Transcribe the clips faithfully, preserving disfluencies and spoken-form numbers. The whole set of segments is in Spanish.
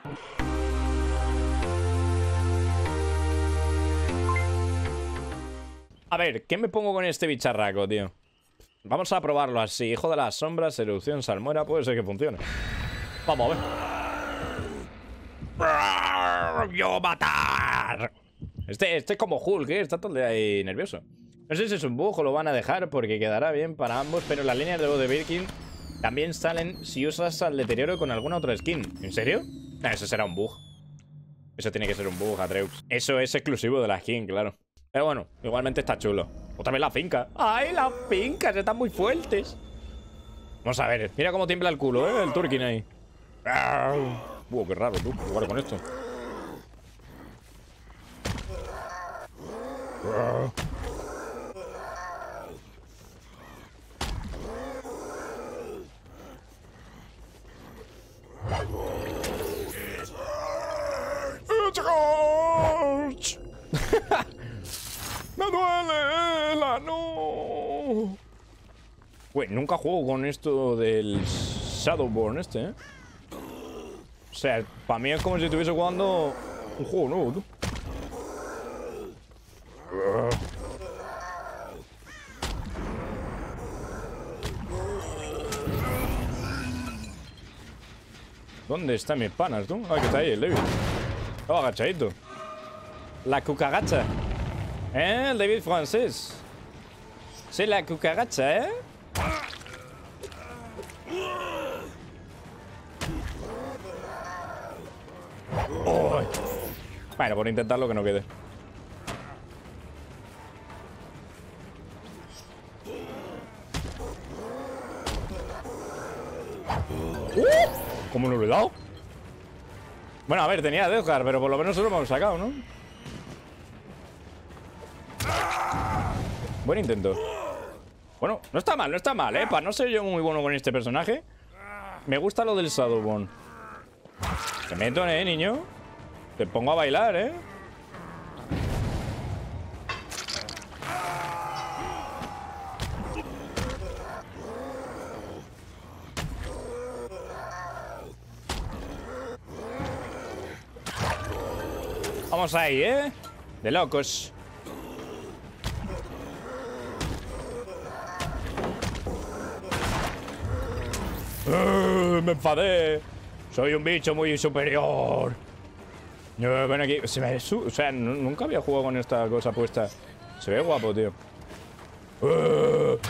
A ver, ¿qué me pongo con este bicharraco, tío? Vamos a probarlo así. Hijo de las sombras, erupción salmuera. Puede ser que funcione. Vamos a ver. ¡Yo matar! Este, este es como Hulk, ¿eh? Está todo el día ahí nervioso. No sé si es un bug o lo van a dejar porque quedará bien para ambos, pero las líneas de voz de Birkin también salen si usas al deterioro con alguna otra skin. ¿En serio? Nah, eso será un bug. Eso tiene que ser un bug, Atreus. Eso es exclusivo de la skin, claro. Pero bueno, igualmente está chulo. Otra vez la finca. ¡Ay, las fincas! Están muy fuertes. Vamos a ver. Mira cómo tiembla el culo, ¿eh? El Turkin ahí. ¡Wow! ¡Qué raro, tú! Jugar con esto. ¡Me duele el ano! Güey, nunca juego con esto del Shadowborn este, ¿eh? O sea, para mí es como si estuviese jugando un juego nuevo, tú. ¿Dónde están mis panas, tú? Ah, que está ahí el David. Estaba agachadito. La cucaracha. ¿Eh? El David francés. Sí, la cucaracha, ¿eh? Oh. Bueno, por intentarlo que no quede. ¡Uh! ¿Cómo no lo he dado? Bueno, a ver, tenía a Deathguard, pero por lo menos se lo hemos sacado, ¿no? Buen intento. Bueno, no está mal, no está mal, ¿eh? Para no ser yo muy bueno con este personaje. Me gusta lo del Shadowborn. Te meto, ¿eh, niño? Te pongo a bailar, ¿eh? Vamos ahí, ¿eh? De locos. Uh, me enfadé. Soy un bicho muy superior. Uh, ven aquí. Se me su o sea, nunca había jugado con esta cosa puesta. Se ve guapo, tío. Uh.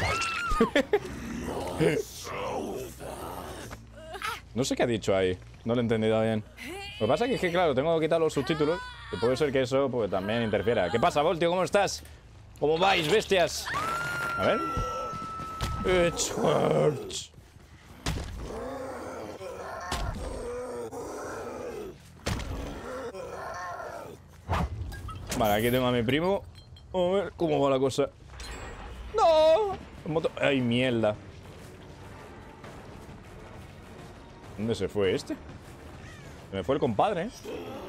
No sé qué ha dicho ahí. No lo he entendido bien. Lo que pasa es que, claro, tengo que quitar los subtítulos. Y puede ser que eso pues, también interfiera. ¿Qué pasa, Voltio? ¿Cómo estás? ¿Cómo vais, bestias? A ver. It hurts. Vale, aquí tengo a mi primo. A ver cómo va la cosa. ¡No! Moto... ¡Ay, mierda! ¿Dónde se fue este? Se me fue el compadre, ¿eh?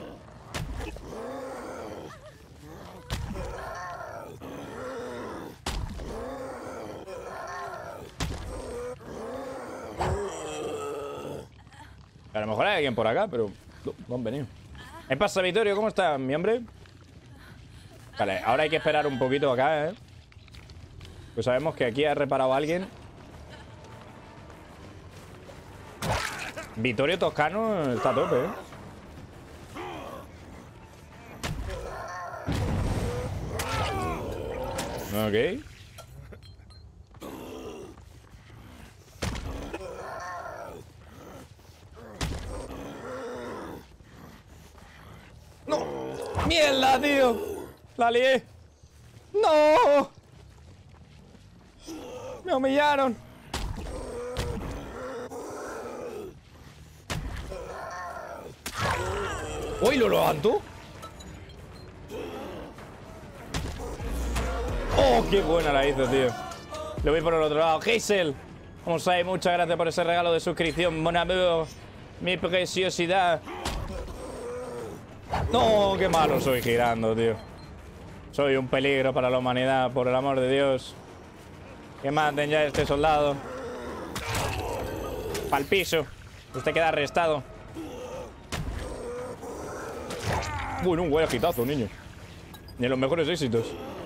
A lo mejor hay alguien por acá, pero no, no han venido. ¿Qué pasa, Vittorio? ¿Cómo estás, mi hombre? Vale, ahora hay que esperar un poquito acá, ¿eh? Pues sabemos que aquí ha reparado a alguien. Vittorio Toscano está a tope, ¿eh? Ok. ¡No! ¡Mierda, tío! ¡La lié! ¡No! ¡Me humillaron! ¡Uy, lo levanto! ¡Oh, qué buena la hizo, tío! Lo voy por el otro lado. Hazel, vamos ahí, muchas gracias por ese regalo de suscripción, mon amour, mi preciosidad. No, qué malo soy girando, tío. Soy un peligro para la humanidad, por el amor de Dios. Que maten ya a este soldado. Pa'l piso. Usted queda arrestado. Bueno, un guay agitazo, niño. Ni en los mejores éxitos.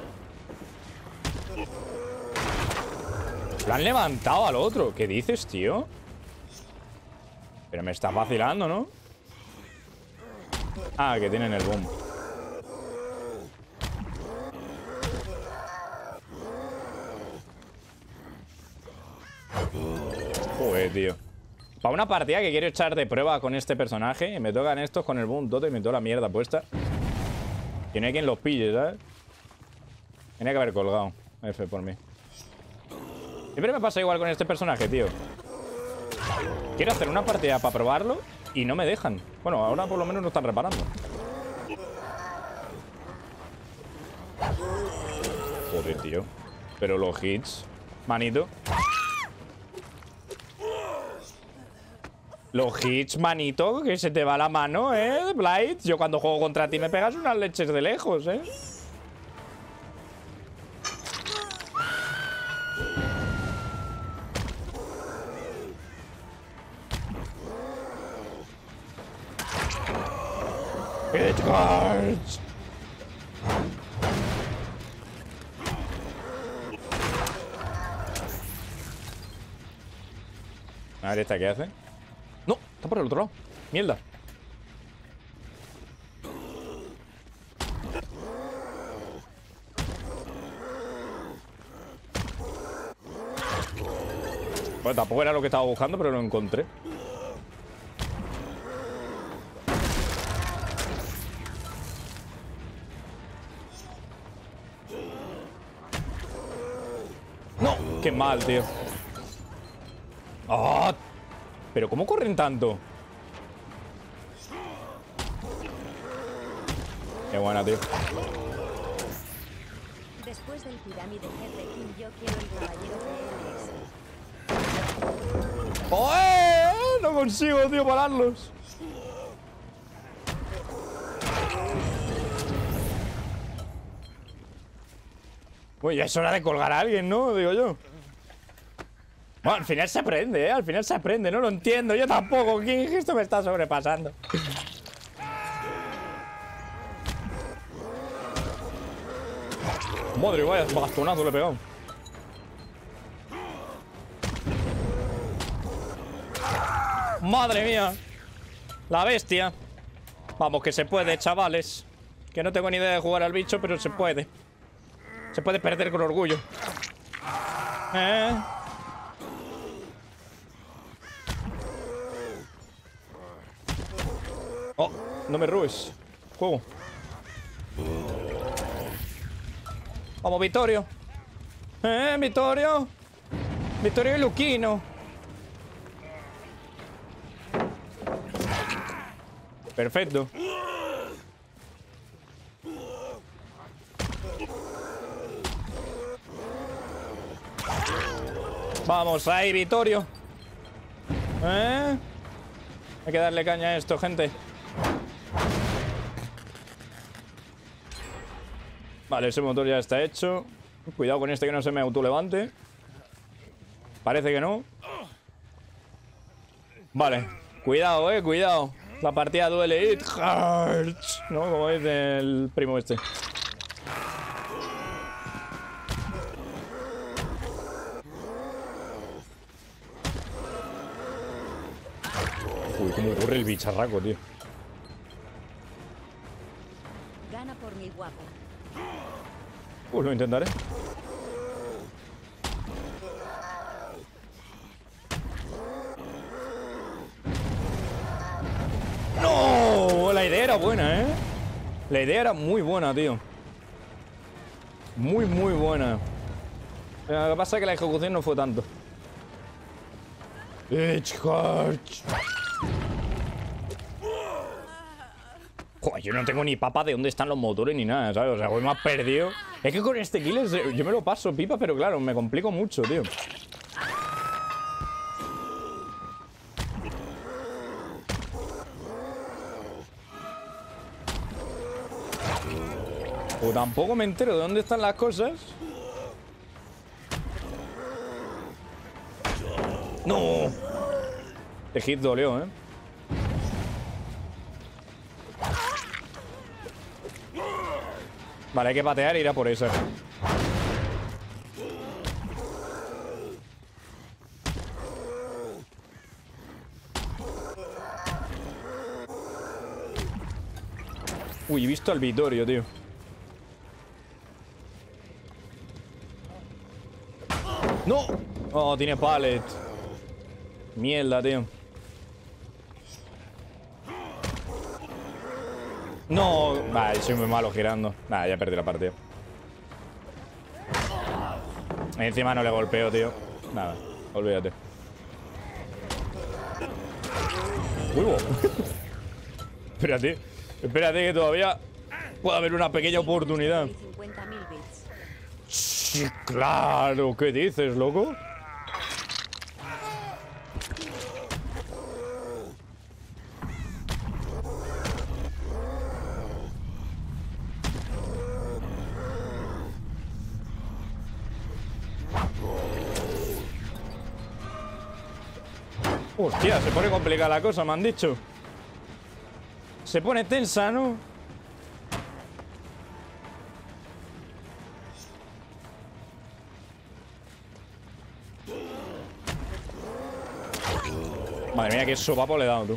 Lo han levantado al otro. ¿Qué dices, tío? Pero me estás vacilando, ¿no? Ah, que tienen el boom. Joder, tío. Para una partida que quiero echar de prueba con este personaje y me tocan estos con el boom tote y me toca la mierda puesta. Que no hay quien los pille, ¿sabes? Tenía que haber colgado. F por mí. Siempre me pasa igual con este personaje, tío. Quiero hacer una partida para probarlo y no me dejan. Bueno, ahora por lo menos no están reparando. Joder, tío. Pero los hits, manito. Los hits, manito, que se te va la mano, ¿eh? Blight, yo cuando juego contra ti me pegas unas leches de lejos, ¿eh? It hurts. A ver, ¿esta qué hace? No, está por el otro lado. Mierda. Bueno, tampoco era lo que estaba buscando, pero lo encontré. No, qué mal, tío. ¡Ah! ¡Oh! ¿Pero cómo corren tanto? Qué buena, tío. Después del pirámide G King, yo quiero el caballero G L S. ¡Oh! No consigo, tío, pararlos. Uy, ya es hora de colgar a alguien, ¿no? Digo yo. Bueno, al final se aprende, ¿eh? Al final se aprende, no lo entiendo. Yo tampoco, King, esto me está sobrepasando. Madre, vaya bastonazo le he pegado. Madre mía. La bestia. Vamos, que se puede, chavales. Que no tengo ni idea de jugar al bicho, pero se puede. Se puede perder con orgullo. ¿Eh? Oh, no me robes. Juego. Vamos, Vittorio. Eh, Vittorio. Vittorio y Luquino. Perfecto. Vamos ahí, Vittorio. ¿Eh? Hay que darle caña a esto, gente. Vale, ese motor ya está hecho. Cuidado con este que no se me autolevante. Parece que no. Vale. Cuidado, eh, cuidado. La partida duele. It hurts. ¿No? Como dice el primo este. Uy, cómo corre el bicharraco, tío. Gana por mi guapo. Pues lo intentaré. ¡No! La idea era buena, ¿eh? La idea era muy buena, tío. Muy, muy buena. Lo que pasa es que la ejecución no fue tanto. It hurts. Joder, yo no tengo ni papa de dónde están los motores ni nada, ¿sabes? O sea, hoy me ha perdido. Es que con este kill es, yo me lo paso pipa, pero claro, me complico mucho, tío. O tampoco me entero de dónde están las cosas. ¡No! Este hit dolió, ¿eh? Vale, hay que patear e ir a por esa. Uy, he visto al Vittorio, tío. ¡No! Oh, tiene pallet. Mierda, tío. No. Vale, soy muy malo girando. Nada, ya perdí la partida. Encima no le golpeo, tío. Nada, olvídate. Uy, wow. Espérate. Espérate que todavía puede haber una pequeña oportunidad. Sí, claro. ¿Qué dices, loco? Hostia, se pone complicada la cosa, me han dicho. Se pone tensa, ¿no? Madre mía, qué sopapo le he dado, tú.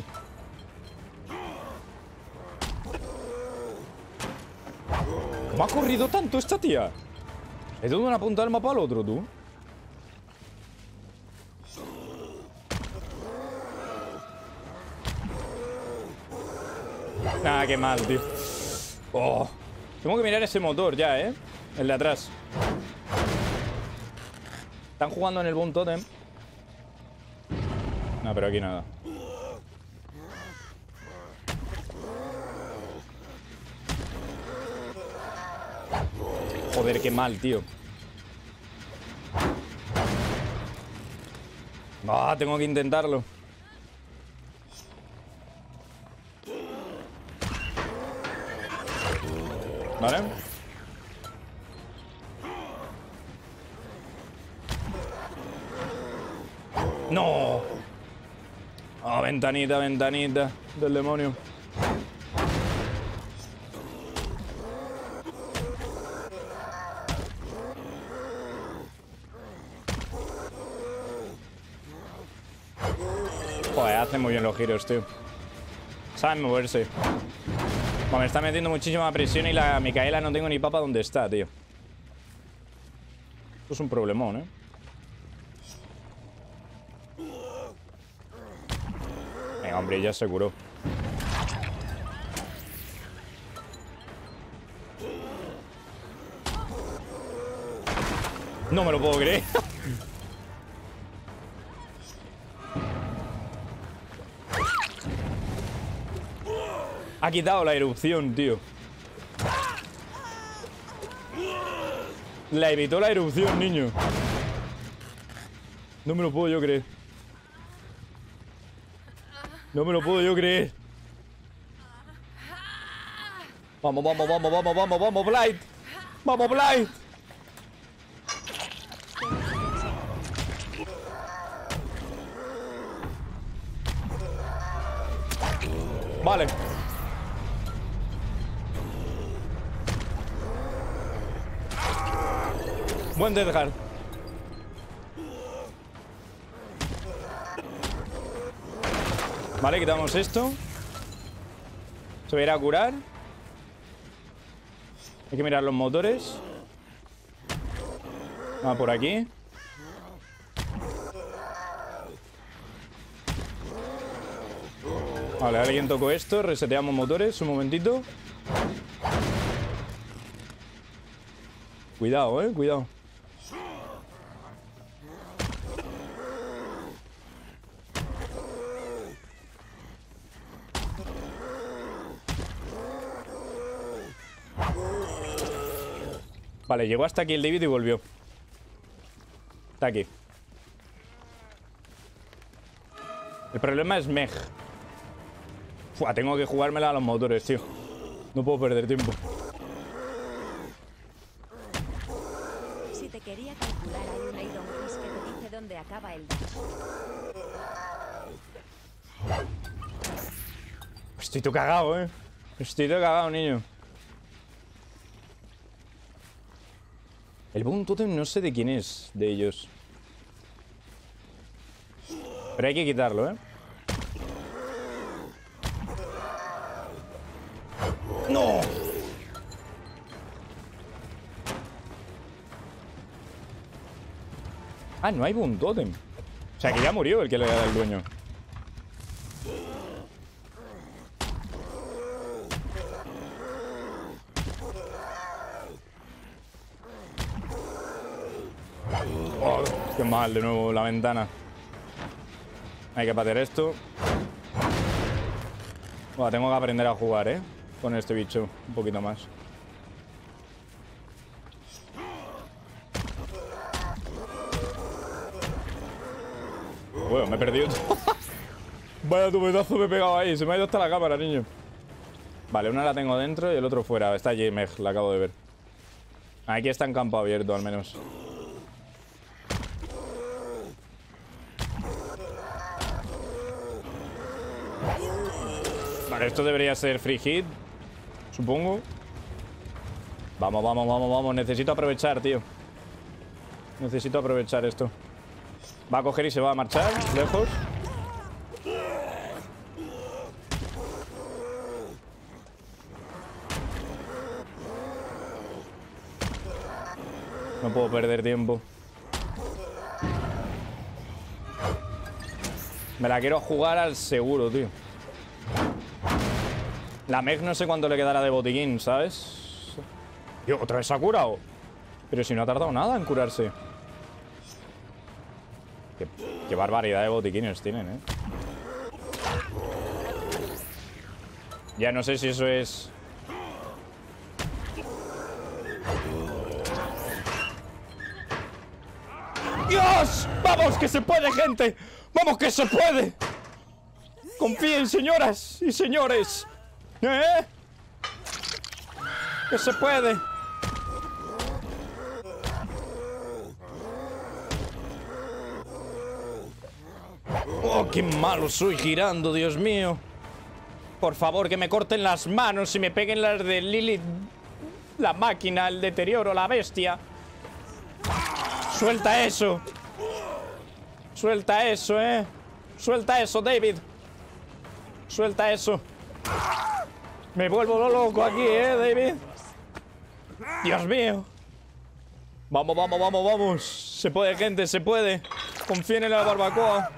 ¿Cómo ha corrido tanto esta tía? He dado una punta del mapa al otro, tú. Nada, qué mal, tío. Oh. Tengo que mirar ese motor ya, ¿eh? El de atrás. Están jugando en el Boom Totem. No, pero aquí nada. Joder, qué mal, tío. Ah, tengo que intentarlo. Vale. No. Oh, ventanita, ventanita del demonio. Joder, hace muy bien los giros, tío. Saben moverse. Bueno, me está metiendo muchísima presión y la Micaela no tengo ni papa dónde está, tío. Esto es un problemón, ¿eh? Venga, hombre, ya se curó. No me lo puedo creer. Ha quitado la erupción, tío. La evitó la erupción, niño. No me lo puedo yo creer. No me lo puedo yo creer. Vamos, vamos, vamos, vamos, vamos, vamos, Blight. Vamos, Blight. Vale. Buen Death Guard. Vale, quitamos esto. Se va a ir a curar. Hay que mirar los motores. Ah, por aquí. Vale, alguien tocó esto. Reseteamos motores, un momentito. Cuidado, eh, cuidado. Vale, llegó hasta aquí el David y volvió. Está aquí. El problema es Meg. Fua, tengo que jugármela a los motores, tío. No puedo perder tiempo. Si te quería calcular, hay un Iron Fist que te dice dónde acaba el dash. Estoy todo cagado, eh. Estoy todo cagado, niño. El Bone Totem no sé de quién es, de ellos. Pero hay que quitarlo, ¿eh? ¡No! Ah, no hay Bone Totem. O sea, que ya murió el que le da el dueño. Oh, qué mal, de nuevo la ventana. Hay que patear esto. Bueno, tengo que aprender a jugar, ¿eh? Con este bicho, un poquito más. Bueno, me he perdido. Vaya tu pedazo me he pegado ahí. Se me ha ido hasta la cámara, niño. Vale, una la tengo dentro y el otro fuera. Está allí, Meg, la acabo de ver. Aquí está en campo abierto, al menos. Vale, esto debería ser free hit, supongo. Vamos, vamos, vamos, vamos. Necesito aprovechar, tío. Necesito aprovechar esto. Va a coger y se va a marchar, lejos. No puedo perder tiempo. Me la quiero jugar al seguro, tío. La Meg no sé cuánto le quedará de botiquín, ¿sabes? Tío, otra vez se ha curado. Pero si no ha tardado nada en curarse. Qué, qué barbaridad de botiquines tienen, ¿eh? Ya no sé si eso es... ¡Dios! ¡Vamos, que se puede, gente! ¡Vamos, que se puede! Confíen, señoras y señores. ¿Eh? Que se puede. Oh, qué malo soy girando, Dios mío. Por favor, que me corten las manos y me peguen las de Lilith. La máquina, el deterioro, la bestia. Suelta eso. Suelta eso, eh. Suelta eso, David. Suelta eso. Me vuelvo loco aquí, eh, David. Dios mío. Vamos, vamos, vamos, vamos. Se puede, gente, se puede. Confíen en la barbacoa.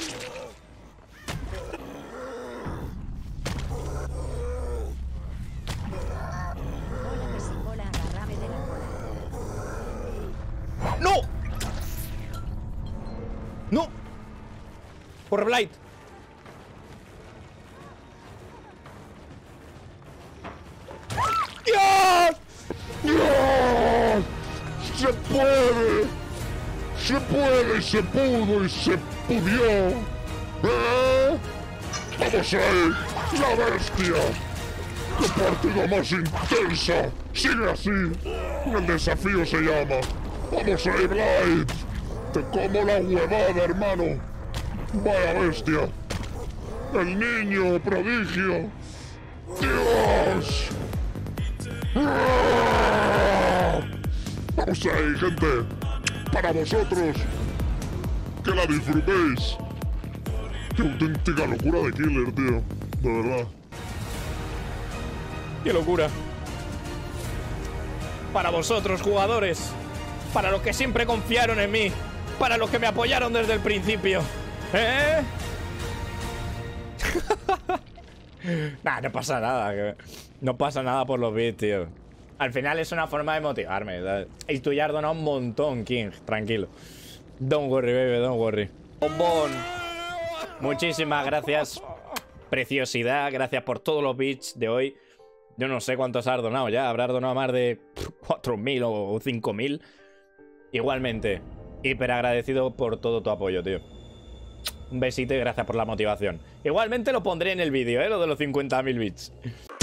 ¡No! ¡No! Por Blight. ¡Dios! ¡Dios! ¡Se puede! ¡Se puede! ¡Se pudo! ¡Y se pudió! ¿Eh? ¡Vamos ahí! ¡La bestia! ¡Qué partida más intensa! ¡Sigue así! El desafío se llama... ¡Vamos ahí, Blight! ¡Te como la huevada, hermano! ¡Vaya bestia! ¡El niño prodigio! ¡Dios! Vamos ahí, gente. Para vosotros. Que la disfrutéis. Qué auténtica locura de killer, tío. De verdad. ¡Qué locura! Para vosotros, jugadores. Para los que siempre confiaron en mí. Para los que me apoyaron desde el principio. ¿Eh? Nah, no pasa nada. No pasa nada por los bits, tío. Al final es una forma de motivarme, ¿sabes? Y tú ya has donado un montón, King. Tranquilo. Don't worry, baby, don't worry. Bombón. Muchísimas gracias. Preciosidad. Gracias por todos los bits de hoy. Yo no sé cuántos has donado ya. Habrás donado más de cuatro mil o cinco mil. Igualmente. Hiper agradecido por todo tu apoyo, tío. Un besito y gracias por la motivación. Igualmente lo pondré en el vídeo, ¿eh? Lo de los cincuenta mil bits.